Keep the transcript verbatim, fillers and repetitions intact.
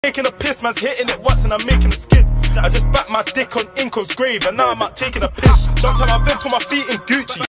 Taking a piss, man's hitting it once and I'm making a skid. I just backed my dick on Inco's grave and now I'm out taking a piss. Jumped on my bed, put my feet in Gucci.